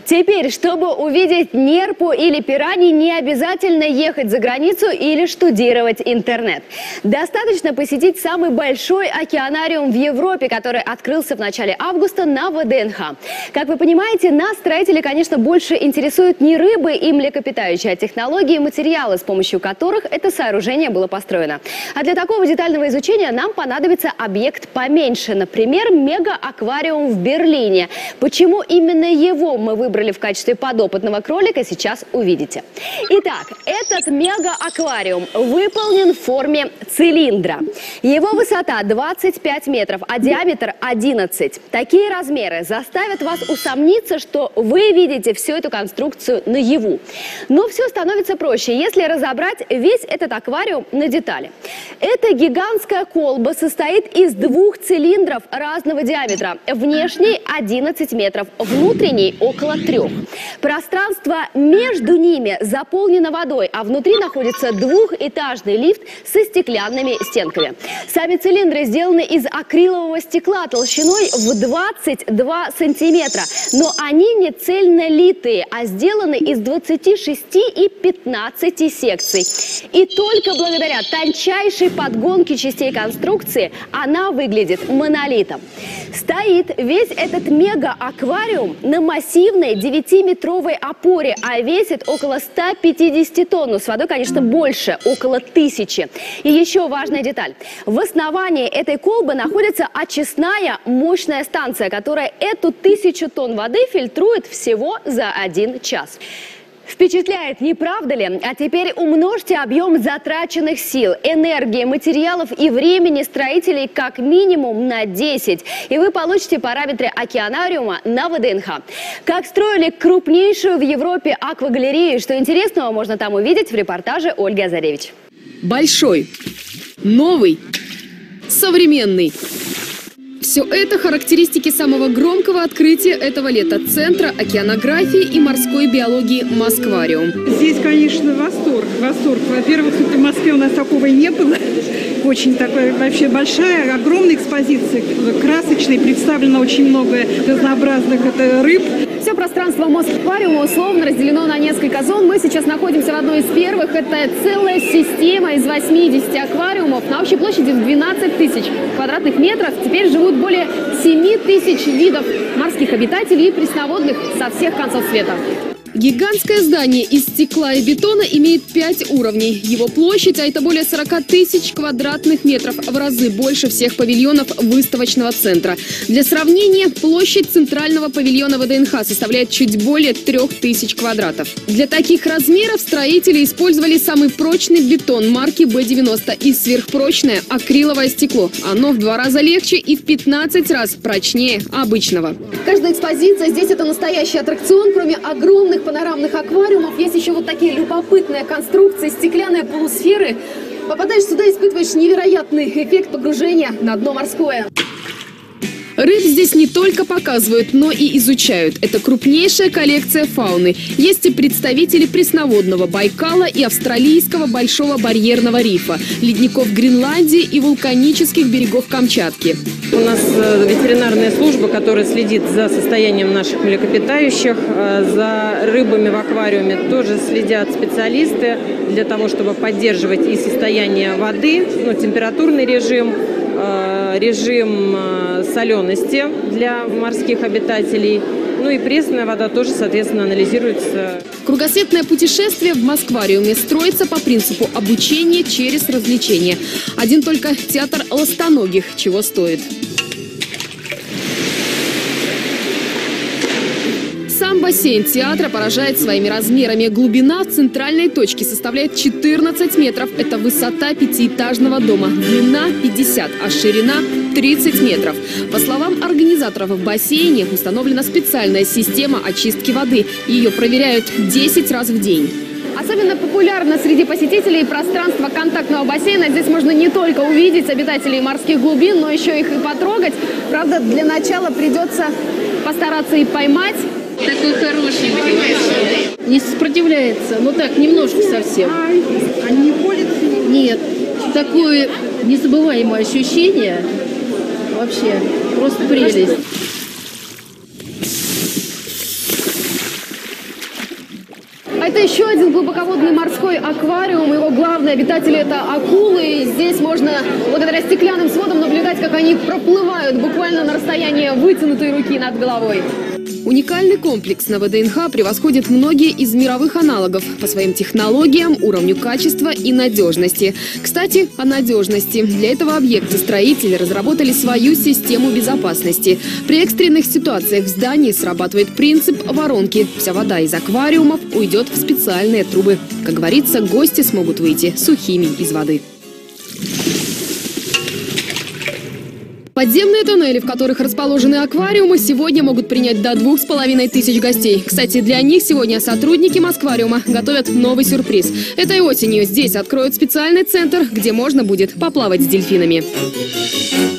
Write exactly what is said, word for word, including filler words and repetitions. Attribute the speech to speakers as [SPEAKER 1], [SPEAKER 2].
[SPEAKER 1] Теперь, чтобы увидеть нерпу или пираньи, не обязательно ехать за границу или штудировать интернет. Достаточно посетить самый большой океанариум в Европе, который открылся в начале августа на вэ дэ эн ха. Как вы понимаете, нас, строители, конечно, больше интересуют не рыбы и млекопитающие, а технологии и материалы, с помощью которых это сооружение было построено. А для такого детального изучения нам понадобится объект поменьше, например, мега-аквариум в Берлине. Почему именно его мы выбрали в качестве подопытного кролика, сейчас увидите. Итак, этот мега-аквариум выполнен в форме цилиндра. Его высота двадцать пять метров, а диаметр одиннадцать. Такие размеры заставят вас усомниться, что вы видите всю эту конструкцию наяву. Но все становится проще, если разобрать весь этот аквариум на детали. Эта гигантская колба состоит из двух цилиндров разного диаметра. Внешний одиннадцать метров, внутренний около трех. Пространство между ними заполнено водой, а внутри находится двухэтажный лифт со стеклянными стенками. Сами цилиндры сделаны из акрилового стекла толщиной в двадцать два сантиметра. Но они не цельнолитые, а сделаны из двадцати шести и пятнадцати секций. И только благодаря тончайшей подгонке частей конструкции она выглядит монолитом. Стоит весь этот мега-аквариум на массивной девятиметровой опоре, а весит около ста пятидесяти тонн. Но с водой, конечно, больше, около тысячи. И еще важная деталь. В основании этой колбы находится очистная мощная станция, которая эту тысячу тонн воды фильтрует всего за один час. Впечатляет, не правда ли? А теперь умножьте объем затраченных сил, энергии, материалов и времени строителей как минимум на десять. И вы получите параметры океанариума на вэ дэ эн ха. Как строили крупнейшую в Европе аквагалерею, что интересного можно там увидеть в репортаже Ольги Азаревич.
[SPEAKER 2] Большой, новый, современный. Все это характеристики самого громкого открытия этого лета – Центра океанографии и морской биологии «Москвариум».
[SPEAKER 3] Здесь, конечно, восторг. Восторг. Во-первых, в Москве у нас такого и не было. Очень такая вообще большая, огромная экспозиция, красочная, представлено очень много разнообразных это, рыб.
[SPEAKER 4] Все пространство Москвариума условно разделено на несколько зон. Мы сейчас находимся в одной из первых. Это целая система из восьмидесяти аквариумов на общей площади в двенадцать тысяч квадратных метров. Теперь живут более семи тысяч видов морских обитателей и пресноводных со всех концов света.
[SPEAKER 2] Гигантское здание из стекла и бетона имеет пять уровней. Его площадь, а это более сорока тысяч квадратных метров, в разы больше всех павильонов выставочного центра. Для сравнения, площадь центрального павильона вэ дэ эн ха составляет чуть более трех тысяч квадратов. Для таких размеров строители использовали самый прочный бетон марки бэ девяносто и сверхпрочное акриловое стекло. Оно в два раза легче и в пятнадцать раз прочнее обычного.
[SPEAKER 4] Каждая экспозиция здесь это настоящий аттракцион. Кроме огромных панорамных аквариумов, есть еще вот такие любопытные конструкции, стеклянные полусферы. Попадаешь сюда, испытываешь невероятный эффект погружения на дно морское.
[SPEAKER 2] Рыб здесь не только показывают, но и изучают. Это крупнейшая коллекция фауны. Есть и представители пресноводного Байкала и австралийского большого барьерного рифа, ледников Гренландии и вулканических берегов Камчатки.
[SPEAKER 5] У нас ветеринарная служба, которая следит за состоянием наших млекопитающих. За рыбами в аквариуме тоже следят специалисты для того, чтобы поддерживать и состояние воды, ну, температурный режим, режим солености для морских обитателей. Ну и пресная вода тоже, соответственно, анализируется.
[SPEAKER 2] Кругосветное путешествие в Москвариуме строится по принципу обучения через развлечение. Один только театр ластоногих чего стоит. Сам бассейн театра поражает своими размерами. Глубина в центральной точке составляет четырнадцать метров. Это высота пятиэтажного дома. Длина пятьдесят, а ширина тридцать метров. По словам организаторов, в бассейне установлена специальная система очистки воды. Ее проверяют десять раз в день.
[SPEAKER 4] Особенно популярно среди посетителей пространство контактного бассейна. Здесь можно не только увидеть обитателей морских глубин, но еще их и потрогать. Правда, для начала придется постараться и поймать.
[SPEAKER 6] Такой хороший, не сопротивляется, ну так, немножко совсем.
[SPEAKER 3] А не колется?
[SPEAKER 6] Нет, такое незабываемое ощущение, вообще, просто прелесть.
[SPEAKER 4] Это еще один глубоководный морской аквариум. Его главные обитатели – это акулы. И здесь можно благодаря стеклянным сводам наблюдать, как они проплывают буквально на расстоянии вытянутой руки над головой.
[SPEAKER 2] Уникальный комплекс на ВДНХ превосходит многие из мировых аналогов по своим технологиям, уровню качества и надежности. Кстати, о надежности. Для этого объекта строители разработали свою систему безопасности. При экстренных ситуациях в здании срабатывает принцип воронки. Вся вода из аквариумов уйдет в специальные трубы. Как говорится, гости смогут выйти сухими из воды. Подземные тоннели, в которых расположены аквариумы, сегодня могут принять до двух с половиной тысяч гостей. Кстати, для них сегодня сотрудники Москвариума готовят новый сюрприз. Этой осенью здесь откроют специальный центр, где можно будет поплавать с дельфинами.